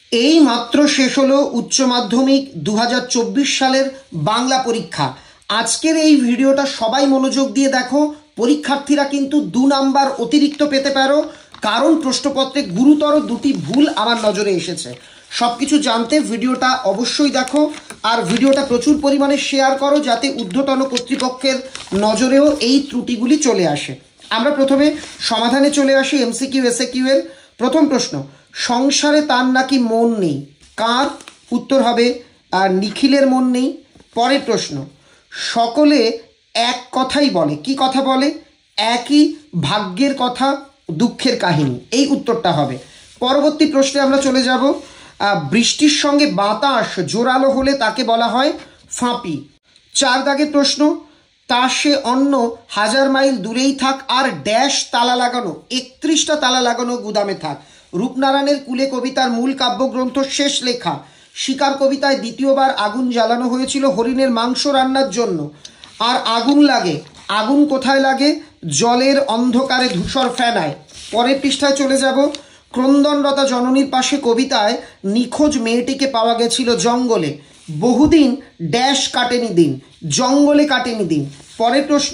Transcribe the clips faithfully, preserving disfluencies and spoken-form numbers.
এই মাত্র শেষ হলো উচ্চ মাধ্যমিক দু হাজার চব্বিশ সালের বাংলা পরীক্ষা। আজকের এই ভিডিওটা সবাই মনোযোগ দিয়ে দেখো। পরীক্ষার্থীরা কিন্তু দু নাম্বার অতিরিক্ত পেতে পারো, কারণ প্রশ্নপত্রে গুরুতর দুটি ভুল আমার নজরে এসেছে। সব কিছু জানতে ভিডিওটা অবশ্যই দেখো, আর ভিডিওটা প্রচুর পরিমাণে শেয়ার করো যাতে ঊর্ধ্বতন কর্তৃপক্ষের নজরেও এই ত্রুটিগুলি চলে আসে। আমরা প্রথমে সমাধানে চলে আসি এমসিকিউ এসএকিউ এর। প্রথম প্রশ্ন, সংসারে তার নাকি মন নেই, কার? উত্তর হবে আর নিখিলের মন নেই। পরের প্রশ্ন, সকলে এক কথাই বলে, কি কথা বলে? একই ভাগ্যের কথা, দুঃখের কাহিনী, এই উত্তরটা হবে। পরবর্তী প্রশ্নে আমরা চলে যাব। বৃষ্টির সঙ্গে বাতাস জোরালো হলে তাকে বলা হয় ফাঁপি। চার দাগের প্রশ্ন, তা সে অন্য হাজার মাইল দূরেই থাক আর ড্যাশ তালা লাগানো, একত্রিশটা তালা লাগানো গুদামে থাক। রূপনারায়ণের কুলে কবিতার মূল কাব্যগ্রন্থ শেষ লেখা। শিকার কবিতায় দ্বিতীয়বার আগুন জ্বালানো হয়েছিল হরিণের মাংস রান্নার জন্য। আর আগুন লাগে, আগুন কোথায় লাগে? জলের অন্ধকারে ধূসর ফেনায়। পরের পৃষ্ঠায় চলে যাব। ক্রন্দনরতা জননীর পাশে কবিতায় নিখোঁজ মেয়েটিকে পাওয়া গেছিল জঙ্গলে। বহুদিন ড্যাশ কাটেনি দিন, জঙ্গলে কাটেনি দিন। পরের প্রশ্ন,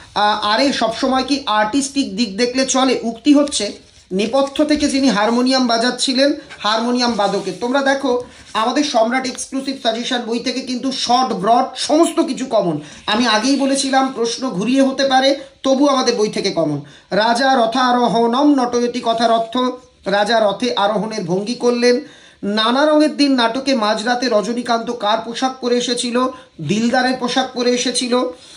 আরে সবসময় কি আর্টিস্টিক দিক দেখলে চলে? উক্তি হচ্ছে নেপথ্য থেকে যিনি হারমোনিয়াম বাজাচ্ছিলেন, হারমোনিয়াম বাদকের। তোমরা দেখো আমাদের সম্রাট এক্সক্লুসিভ সাজেশন বই থেকে কিন্তু শর্ট ব্রড সমস্ত কিছু কমন। আমি আগেই বলেছিলাম প্রশ্ন ঘুরিয়ে হতে পারে, তবু আমাদের বই থেকে কমন। রাজা রথারোহণম নটয়তি কথার অর্থ, রাজা রথে আরোহণের ভঙ্গি করলেন। নানা রঙের দিন নাটকে মাঝরাতে রজনীকান্ত কার পোশাক পরে এসেছিল? দিলদারের পোশাক পরে এসেছিল।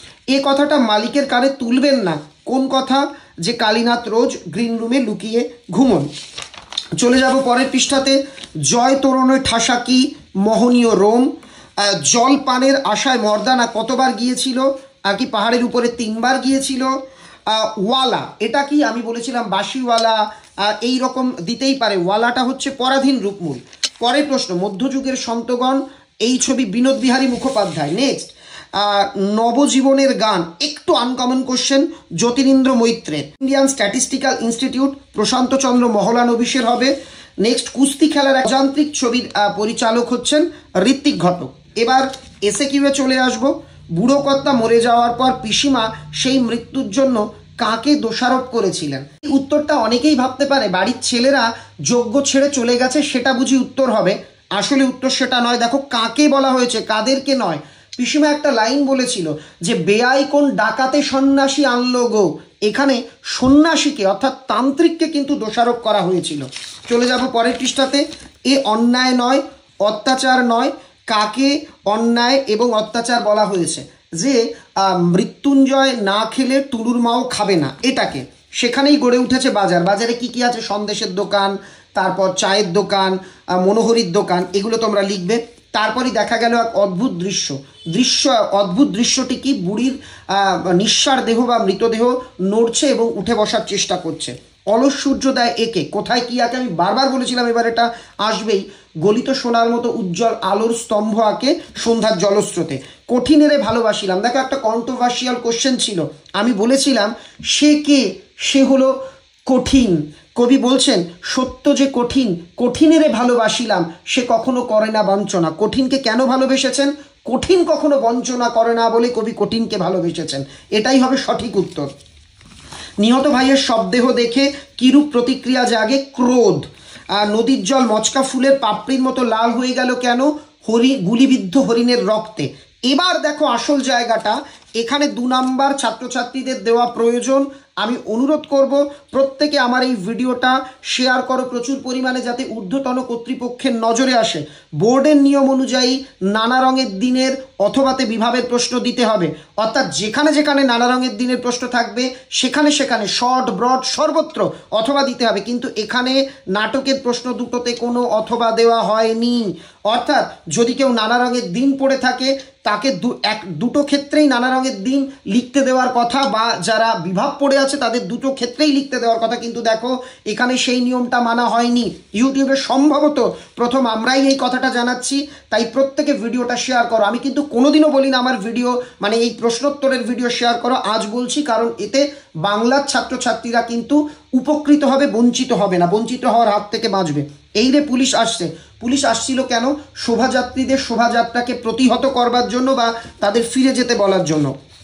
এ কথাটা মালিকের কানে তুলবেন না, কোন কথা? যে কালীনাথ রোজ গ্রিন রুমে লুকিয়ে ঘুমন। চলে যাব পরের পৃষ্ঠাতে। জয় তোরণে ঠাসা কি মোহনীয় রোম, জল পানের আশায় মর্দানা কতবার গিয়েছিল? আর কি পাহাড়ের উপরে তিনবার গিয়েছিল। ওয়ালা, এটা কি? আমি বলেছিলাম বাঁশিওয়ালা, এই রকম দিতেই পারে। ওয়ালাটা হচ্ছে পরাধীন রূপমূল। পরের প্রশ্ন, মধ্যযুগের সন্তগণ, এই ছবি বিনোদ বিহারী মুখোপাধ্যায়। নেক্সট, নবজীবনের গান, একটু আনকমন কোশ্চেন, জ্যোতিরিন্দ্র মৈত্রের। Indian statistical institute, Prasanta Chandra মহলানবিশের হবে। নেক্সট, কুস্তি খেলার অযান্ত্রিক ছবির পরিচালক হচ্ছেন ঋত্বিক ঘটক। এবার এসে কিউয়ে চলে আসব। বুড়ো কর্তা মরে যাওয়ার পর পিসিমা সেই মৃত্যুর জন্য কাকে দোষারোপ করেছিলেন? এই উত্তরটা অনেকেই ভাবতে পারে বাড়ির ছেলেরা যোগ্য ছেড়ে চলে গেছে, সেটা বুঝি উত্তর হবে। আসলে উত্তর সেটা নয়। দেখো কাকে বলা হয়েছে, কাদেরকে নয়। পিসিমা একটা লাইন বলেছিল যে বেআই কোন ডাকাতে সন্ন্যাসী আনলো গো। এখানে সন্ন্যাসীকে অর্থাৎ তান্ত্রিককে কিন্তু দোষারোপ করা হয়েছিল। চলে যাব পরের পৃষ্ঠাতে। এ অন্যায় নয়, অত্যাচার নয়। কাকে অন্যায় এবং অত্যাচার বলা হয়েছে? যে মৃত্যুঞ্জয় না খেলে টুলুর মাও খাবে না, এটাকে। সেখানেই গড়ে উঠেছে বাজার। বাজারে কি কি আছে? সন্দেশের দোকান, তারপর চায়ের দোকান, মনোহরির দোকান, এগুলো তোমরা লিখবে। তারপরই দেখা গেল এক অদ্ভুত দৃশ্য। দৃশ্য অদ্ভুত দৃশ্যটি কি? বুড়ির নিঃসার দেহ বা মৃতদেহ নড়ছে এবং উঠে বসার চেষ্টা করছে। অলস সূর্য দেয় একে, কোথায় কি আঁকে? আমি বারবার বলেছিলাম, এবার এটা আসবেই। গলিত সোনার মতো উজ্জ্বল আলোর স্তম্ভ আঁকে সন্ধ্যার জলস্রোতে। কঠিনেরে ভালোবাসিলাম। দেখো একটা কন্ট্রোভার্সিয়াল কোশ্চেন ছিল। আমি বলেছিলাম সে কে? সে হলো কঠিন। কবি বলছেন সত্য যে কঠিন, কঠিনেরে ভালোবাসিলাম, সে কখনো করে না বঞ্চনা। কঠিনকে কেন ভালোবেসেছেন? কঠিন কখনো বঞ্চনা করে না বলে কবি কঠিনকে ভালোবেসেছেন। এটাই হবে সঠিক উত্তর। নিহত ভাইয়ের শবদেহ দেখে কিরূপ প্রতিক্রিয়া জাগে? ক্রোধ। আর নদীর জল মচকা ফুলের পাপড়ির মতো লাল হয়ে গেল কেন? হরি গুলিবিদ্ধ হরিণের রক্তে। এবার দেখো আসল জায়গাটা, এখানে দু নাম্বার ছাত্রছাত্রীদের দেওয়া প্রয়োজন। আমি অনুরোধ করব প্রত্যেকে আমার এই ভিডিওটা শেয়ার করো প্রচুর পরিমাণে, যাতে ঊর্ধ্বতন কর্তৃপক্ষের নজরে আসে। বোর্ডের নিয়ম অনুযায়ী নানা রঙের দিনের অথবাতে বিভাবের প্রশ্ন দিতে হবে। অর্থাৎ যেখানে যেখানে নানা রঙের দিনের প্রশ্ন থাকবে সেখানে সেখানে শর্ট ব্রড সর্বত্র অথবা দিতে হবে। কিন্তু এখানে নাটকের প্রশ্ন দুটোতে কোনো অথবা দেওয়া হয়নি। অর্থাৎ যদি কেউ নানা রঙের দিন পড়ে থাকে তাকে দু এক দুটো ক্ষেত্রেই নানা রঙের দিন লিখতে দেওয়ার কথা, বা যারা বিভাগ পড়ে আছে তাদের দুটো ক্ষেত্রেই লিখতে দেওয়ার কথা। কিন্তু দেখো এখানে সেই নিয়মটা মানা হয়নি। ইউটিউবে সম্ভবত প্রথম আমরাই এই কথাটা জানাচ্ছি, তাই প্রত্যেকে ভিডিওটা শেয়ার করো। আমি কিন্তু কোনোদিনও বলি না আমার ভিডিও মানে এই প্রশ্নোত্তরের ভিডিও শেয়ার করো, আজ বলছি, কারণ এতে বাংলার ছাত্রছাত্রীরা কিন্তু উপকৃত হবে, বঞ্চিত হবে না, বঞ্চিত হওয়ার হাত থেকে বাঁচবে। এই রে পুলিশ আসছে, পুলিশ আসছিল কেন? শোভাযাত্রীদের শোভাযাত্রাকে প্রতিহত করবার জন্য বা তাদের ফিরে যেতে বলার জন্য।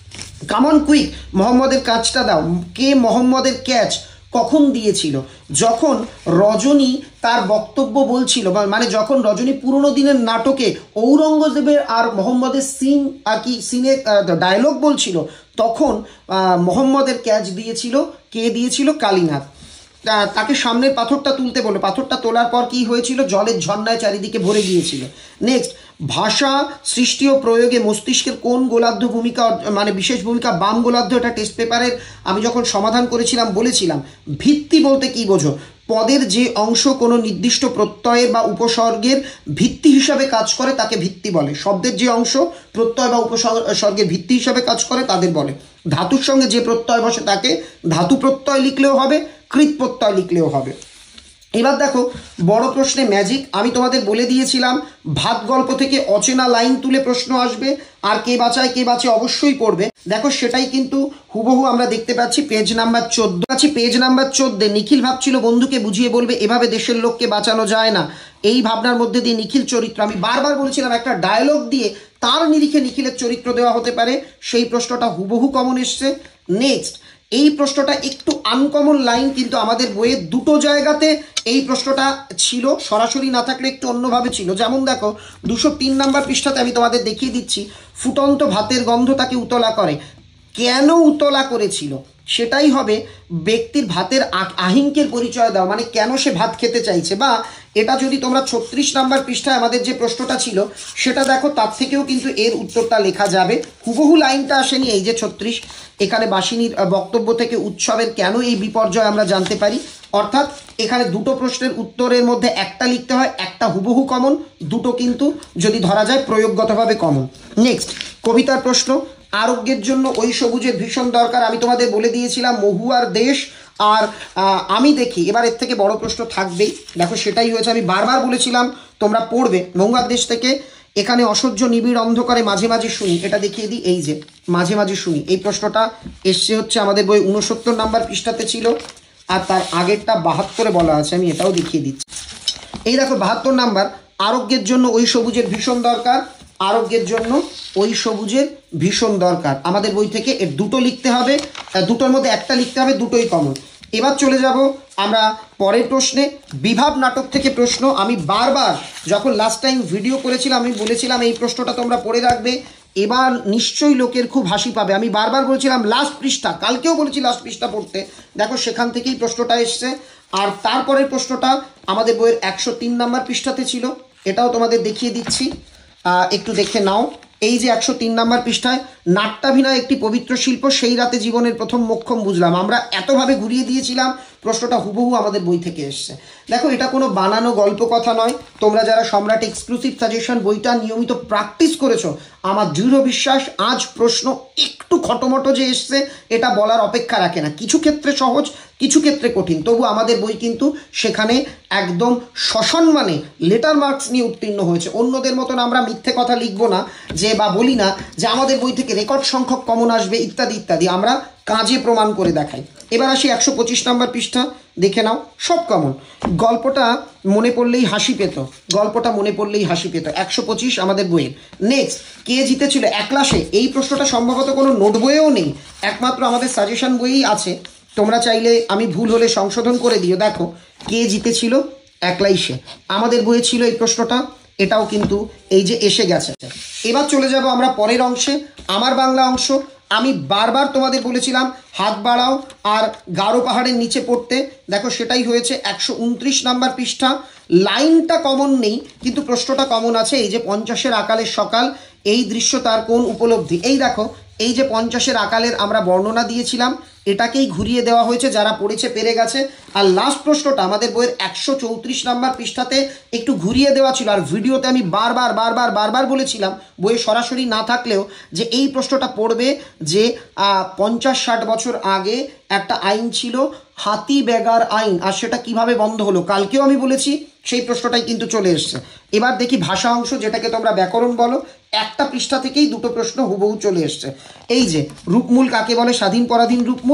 কামন কুইক, মোহাম্মদের কাজটা দাও। কে মোহাম্মদের ক্যাচ কখন দিয়েছিল? যখন রজনী তার বক্তব্য বলছিল, মানে যখন রজনী পুরনো দিনের নাটকে ঔরঙ্গজেবের আর মোহাম্মদের সিন আর কি সিনে ডায়লগ বলছিল, তখন মোহাম্মদের ক্যাচ দিয়েছিল কে দিয়েছিল? কালীনাথ। তাকে সামনের পাথরটা তুলতে বলো, পাথরটা তোলার পর কি হয়েছিল? জলের ঝর্ণায় চারিদিকে ভরে গিয়েছিল। নেক্সট, ভাষা সৃষ্টি ও প্রয়োগে মস্তিষ্কের কোন গোলার্ধ ভূমিকা, মানে বিশেষ ভূমিকা? বাম গোলার্ধ। এটা টেস্ট পেপারের আমি যখন সমাধান করেছিলাম বলেছিলাম। ভিত্তি বলতে কি বোঝো? পদের যে অংশ কোনো নির্দিষ্ট প্রত্যয়ের বা উপসর্গের ভিত্তি হিসাবে কাজ করে তাকে ভিত্তি বলে। শব্দের যে অংশ প্রত্যয় বা উপসর্গের ভিত্তি হিসাবে কাজ করে তাদের বলে। ধাতুর সঙ্গে যে প্রত্যয় বসে তাকে ধাতু প্রত্যয় লিখলেও হবে, কৃত প্রত্যয় লিখলেও হবে। এবার দেখো বড় প্রশ্নে ম্যাজিক। আমি তোমাদের বলে দিয়েছিলাম ভাত গল্প থেকে অচেনা লাইন তুলে প্রশ্ন আসবে, আর কে বাঁচায় কে বাঁচে অবশ্যই পড়বে। দেখো সেটাই কিন্তু হুবহু আমরা দেখতে পাচ্ছি পেজ নাম্বার চোদ্দ আছে। পেজ নাম্বার চোদ্দে নিখিল ভাবছিল বন্ধুকে বুঝিয়ে বলবে এভাবে দেশের লোককে বাঁচানো যায় না। এই ভাবনার মধ্যে দিয়ে নিখিল চরিত্র, আমি বারবার বলেছিলাম একটা ডায়লগ দিয়ে তার নিরিখে নিখিলের চরিত্র দেওয়া হতে পারে, সেই প্রশ্নটা হুবহু কমন এসছে। নেক্সট, এই প্রশ্নটা একটু আনকমন লাইন, কিন্তু আমাদের বইয়ের দুটো জায়গাতে এই প্রশ্নটা ছিল, সরাসরি না থাকলে একটু অন্যভাবে ছিল। যেমন দেখো দুশো তিন নাম্বার পৃষ্ঠাতে আমি তোমাদের দেখিয়ে দিচ্ছি, ফুটন্ত ভাতের গন্ধ তাকে উতলা করে। কেন উতলা করেছিল সেটাই হবে ব্যক্তির ভাতের আহিঙ্কের পরিচয় দাও, মানে কেন সে ভাত খেতে চাইছে। বা এটা যদি তোমরা ছত্রিশ নাম্বার পৃষ্ঠায় আমাদের যে প্রশ্নটা ছিল সেটা দেখো, তার থেকেও কিন্তু এর উত্তরটা লেখা যাবে। হুবহু লাইনটা আসেনি, এই যে ছত্রিশ, এখানে বাসিনীর বক্তব্য থেকে উৎসবের কেন এই বিপর্যয় আমরা জানতে পারি। অর্থাৎ এখানে দুটো প্রশ্নের উত্তরের মধ্যে একটা লিখতে হয়, একটা হুবহু কমন, দুটো কিন্তু যদি ধরা যায় প্রয়োগগতভাবে কমন। নেক্সট, কবিতার প্রশ্ন, আরোগ্যের জন্য ওই সবুজের ভীষণ দরকার। আমি তোমাদের বলে দিয়েছিলাম মহুয়ার দেশ আর আমি দেখি। এবার এর থেকে বড় প্রশ্ন থাকবেই, দেখো সেটাই হয়েছে। আমি বারবার বলেছিলাম তোমরা পড়বে মহুয়ার দেশ থেকে। এখানে অসহ্য নিবিড় অন্ধকারে মাঝে মাঝে শুনি, এটা দেখিয়ে দিই, এই যে মাঝে মাঝে শুনি, এই প্রশ্নটা এসছে হচ্ছে আমাদের বই উনসত্তর নাম্বার পৃষ্ঠাতে ছিল, আর তার আগেরটা বাহাত্তরে বলা আছে, আমি এটাও দেখিয়ে দিচ্ছি। এই দেখো বাহাত্তর নাম্বার, আরোগ্যের জন্য ওই সবুজের ভীষণ দরকার। আরোগ্যের জন্য ওই সবুজের ভীষণ দরকার আমাদের বই থেকে এর দুটো লিখতে হবে, দুটোর মধ্যে একটা লিখতে হবে, দুটোই কমন। এবার চলে যাব আমরা পরের প্রশ্নে। বিভাব নাটক থেকে প্রশ্ন। আমি বারবার যখন লাস্ট টাইম ভিডিও করেছিলাম আমি বলেছিলাম এই প্রশ্নটা তোমরা পড়ে রাখবে, এবার নিশ্চয়ই লোকের খুব হাসি পাবে। আমি বারবার বলেছিলাম লাস্ট পৃষ্ঠা, কালকেও বলেছি লাস্ট পৃষ্ঠা পড়তে, দেখো সেখান থেকেই প্রশ্নটা এসছে। আর তারপরের প্রশ্নটা আমাদের বইয়ের একশো তিন নাম্বার পৃষ্ঠাতে ছিল, এটাও তোমাদের দেখিয়ে দিচ্ছি, একটু দেখে নাও। এই যে একশো তিন নাম্বার পৃষ্ঠায়, নাট্যাভিনয় একটি পবিত্র শিল্প, সেই রাতে জীবনের প্রথম মোক্ষম বুঝলাম। আমরা এতভাবে ঘুরিয়ে দিয়েছিলাম, প্রশ্নটা হুবহু আমাদের বই থেকে এসছে। দেখো এটা কোনো বানানো গল্প কথা নয়, তোমরা যারা সম্রাট এক্সক্লুসিভ সাজেশন বইটা নিয়মিত প্র্যাকটিস করেছো, আমার দৃঢ় বিশ্বাস আজ প্রশ্ন একটু খটোমটো যে এসছে এটা বলার অপেক্ষা রাখে না। কিছু ক্ষেত্রে সহজ, কিছু ক্ষেত্রে কঠিন, তবু আমাদের বই কিন্তু সেখানে একদম সসম্মানে লেটার মার্কস নিয়ে উত্তীর্ণ হয়েছে। অন্যদের মতন আমরা মিথ্যে কথা লিখবো না যে, বা বলি না যে আমাদের বই থেকে রেকর্ড সংখ্যক কমন আসবে ইত্যাদি ইত্যাদি, আমরা কাজে প্রমাণ করে দেখাই। এবার আসি একশো পঁচিশ নম্বর পৃষ্ঠা, দেখে নাও, সব কমন। গল্পটা মনে পড়লেই হাসি পেত, গল্পটা মনে পড়লেই হাসি পেত, একশো পঁচিশ আমাদের বইয়ের। নেক্সট, কে জিতেছিল একলাসে, এই প্রশ্নটা সম্ভবত কোনো নোট বইয়েও নেই, একমাত্র আমাদের সাজেশন বইয়েই আছে। তোমরা চাইলে আমি ভুল হলে সংশোধন করে দিও। দেখো কে জিতেছিল একলাইশে, আমাদের বইয়ে ছিল এই প্রশ্নটা, এটাও কিন্তু এই যে এসে গেছে। এবার চলে যাব আমরা পরের অংশে, আমার বাংলা অংশ। আমি বারবার তোমাদের বলেছিলাম হাত বাড়াও আর গারো পাহাড়ের নিচে পড়তে, দেখো সেটাই হয়েছে। একশো উনত্রিশ নাম্বার পৃষ্ঠা, লাইনটা কমন নেই কিন্তু প্রশ্নটা কমন আছে। এই যে পঞ্চাশের আকালের সকাল, এই দৃশ্য তার কোন উপলব্ধি। এই দেখো এই যে পঞ্চাশের আকালের আমরা বর্ণনা দিয়েছিলাম, এটাকেই ঘুরিয়ে দেওয়া হয়েছে, যারা পড়েছে পেরে গেছে। আর লাস্ট প্রশ্নটা আমাদের বইয়ের একশো চৌত্রিশ নাম্বার পৃষ্ঠাতে একটু ঘুরিয়ে দেওয়া ছিল, আর ভিডিওতে আমি বারবার বারবার বারবার বলেছিলাম বইয়ে সরাসরি না থাকলেও যে এই প্রশ্নটা পড়বে যে পঞ্চাশ ষাট বছর আগে একটা আইন ছিল হাতি ব্যাগার আইন, আর সেটা কিভাবে বন্ধ হলো, কালকেও আমি বলেছি, সেই প্রশ্নটাই কিন্তু চলে এসছে। এবার দেখি ভাষা অংশ, যেটাকে তোমরা ব্যাকরণ বলো, একটা পৃষ্ঠা থেকেই দুটো প্রশ্ন হুবহু চলে এসছে। এই যে রূপমূল কাকে বলে, স্বাধীন পরাধীন রূপমূল,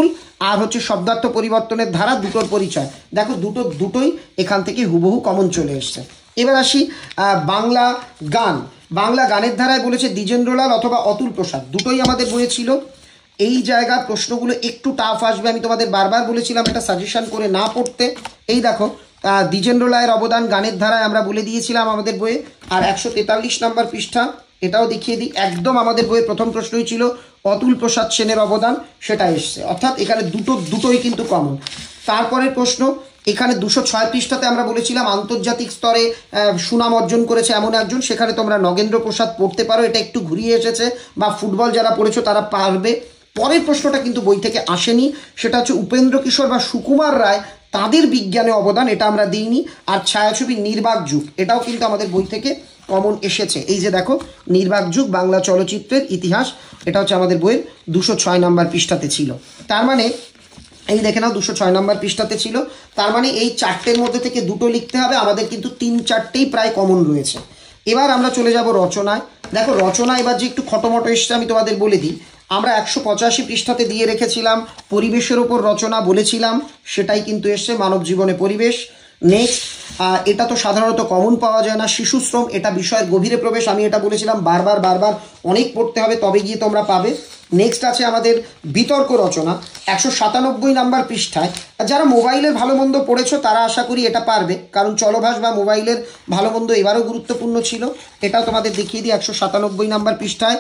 আর হচ্ছে শব্দার্থ পরিবর্তনের ধারা, দুটোর পরিচয়। দেখো দুটো দুটোই এখান থেকে হুবহু কমন চলে এসছে। এবার আসি বাংলা গান। বাংলা গানের ধারায় বলেছে দ্বিজেন্দ্রলাল অথবা অতুল প্রসাদ, দুটোই আমাদের বইয়ে ছিল। এই জায়গার প্রশ্নগুলো একটু টাফ আসবে, আমি তোমাদের বারবার বলেছিলাম এটা সাজেশন করে না পড়তে। এই দেখো দ্বিজেন্দ্রলালের অবদান গানের ধারায় আমরা বলে দিয়েছিলাম আমাদের বইয়ে। আর একশো তেতাল্লিশ নম্বর পৃষ্ঠা, এটাও দেখিয়ে দিই, একদম আমাদের বইয়ের প্রথম প্রশ্নই ছিল অতুল প্রসাদ সেনের অবদান, সেটা এসছে। অর্থাৎ এখানে দুটো দুটোই কিন্তু কমন। তারপরের প্রশ্ন এখানে দুশো ছয় পৃষ্ঠাতে আমরা বলেছিলাম আন্তর্জাতিক স্তরে সুনাম অর্জন করেছে এমন একজন, সেখানে তোমরা নগেন্দ্র প্রসাদ পড়তে পারো, এটা একটু ঘুরিয়ে এসেছে, বা ফুটবল যারা পড়েছো তারা পারবে। পরের প্রশ্নটা কিন্তু বই থেকে আসেনি, সেটা হচ্ছে উপেন্দ্র কিশোর বা সুকুমার রায় তাদের বিজ্ঞানে অবদান, এটা আমরা দিইনি। আর ছায়াছবি নির্বাক যুগ, এটাও কিন্তু আমাদের বই থেকে কমন এসেছে। এই যে দেখো নির্বাক যুগ বাংলা চলচ্চিত্রের ইতিহাস, এটা হচ্ছে আমাদের বইয়ের দুশো ছয় নম্বর পৃষ্ঠাতে ছিল। তার মানে এই দেখে নাও দুশো ছয় নম্বর পৃষ্ঠাতে ছিল। তার মানে এই চারটের মধ্যে থেকে দুটো লিখতে হবে, আমাদের কিন্তু তিন চারটেই প্রায় কমন রয়েছে। এবার আমরা চলে যাব রচনায়। দেখো রচনা এবার যে একটু খটোমটো এসছে আমি তোমাদের বলে দিই। আমরা একশো পঁচাশি পৃষ্ঠাতে দিয়ে রেখেছিলাম পরিবেশের ওপর রচনা বলেছিলাম, সেটাই কিন্তু এসছে মানব জীবনে পরিবেশ। নেক্সট এটা তো সাধারণত কমন পাওয়া যায় না, শিশুশ্রম, এটা বিষয়ের গভীরে প্রবেশ, আমি এটা বলেছিলাম বারবার বারবার অনেক পড়তে হবে তবে গিয়ে তোমরা পাবে। নেক্সট আছে আমাদের বিতর্ক রচনা একশো সাতানব্বই নাম্বার পৃষ্ঠায়। যারা মোবাইলের ভালো মন্দ পড়েছো তারা আশা করি এটা পারবে, কারণ চলভাস বা মোবাইলের ভালো মন্দ এবারও গুরুত্বপূর্ণ ছিল। এটাও তোমাদের দেখিয়ে দিই একশো সাতানব্বই নাম্বার পৃষ্ঠায়।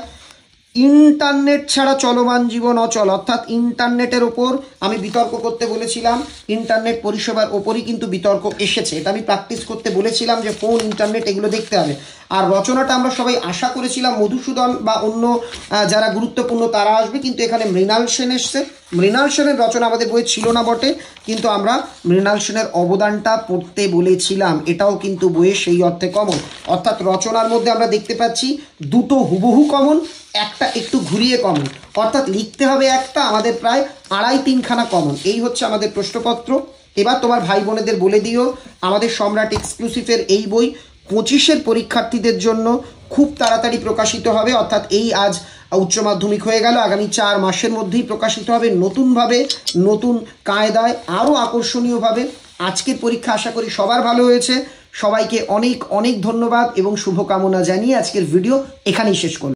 ইন্টারনেট ছাড়া চলমান জীবন অচল, অর্থাৎ ইন্টারনেটের ওপর আমি বিতর্ক করতে বলেছিলাম, ইন্টারনেট পরিষেবার ওপরই কিন্তু বিতর্ক এসেছে। এটা আমি প্র্যাকটিস করতে বলেছিলাম যে ফোন ইন্টারনেট এগুলো দেখতে হবে। আর রচনাটা আমরা সবাই আশা করেছিলাম মধুসূদন বা অন্য যারা গুরুত্বপূর্ণ তারা আসবে, কিন্তু এখানে মৃণাল সেন এসছে। মৃণাল সেনের রচনা আমাদের বইয়ে ছিল না বটে, কিন্তু আমরা মৃণাল সেনের অবদানটা পড়তে বলেছিলাম, এটাও কিন্তু বইয়ে সেই অর্থে কমন। অর্থাৎ রচনার মধ্যে আমরা দেখতে পাচ্ছি দুটো হুবহু কমন, একটা একটু ঘুরিয়ে কমন, অর্থাৎ লিখতে হবে একটা, আমাদের প্রায় আড়াই তিনখানা কমন। এই হচ্ছে আমাদের প্রশ্নপত্র। এবার তোমার ভাই বোনেদের বলে দিও আমাদের সম্রাট এক্সক্লুসিভের এই বই পঁচিশের পরীক্ষার্থীদের জন্য খুব তাড়াতাড়ি প্রকাশিত হবে, অর্থাৎ এই আজ উচ্চ মাধ্যমিক হয়ে গেল, আগামী চার মাসের মধ্যেই প্রকাশিত হবে, নতুনভাবে নতুন কায়দায় আরও আকর্ষণীয়ভাবে। আজকের পরীক্ষা আশা করি সবার ভালো হয়েছে। সবাইকে অনেক অনেক ধন্যবাদ এবং শুভকামনা জানিয়ে আজকের ভিডিও এখানেই শেষ করলাম।